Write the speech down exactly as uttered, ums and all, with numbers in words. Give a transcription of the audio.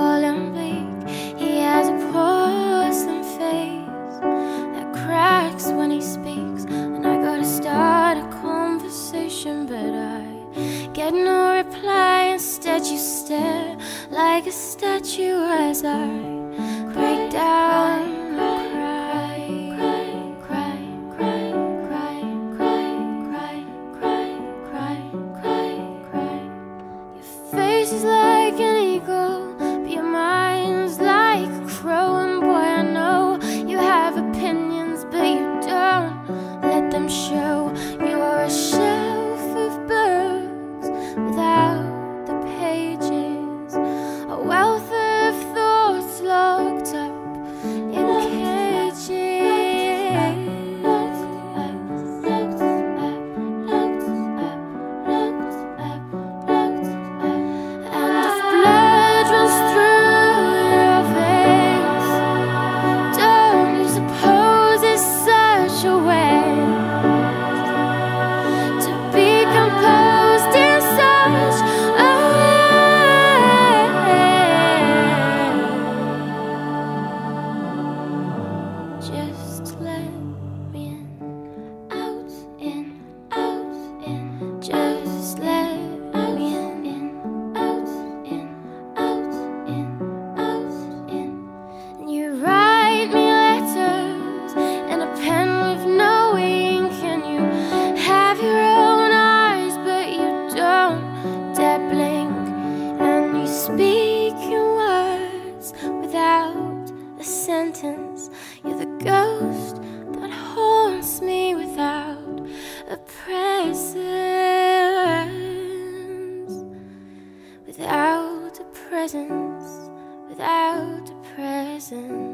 cold and bleak. He has a porcelain face that cracks when he speaks. And I go to start a conversation, but I get no reply. Instead you stare like a statue as I break down. Is like an eagle, but your mind's like a crow. And boy, I know you have opinions, but you don't let them show. You're a shelf of books without the pages, a wealth of thoughts locked up in cages. Just let me in, out, in, out, in. Just let me in, in, out, in, out, in, out, in. And you write me letters in a pen with no ink, and you have your own eyes, but you don't dare blink. And you speak in words without a sentence. You're the ghost that haunts me without a presence, without a presence, without a presence.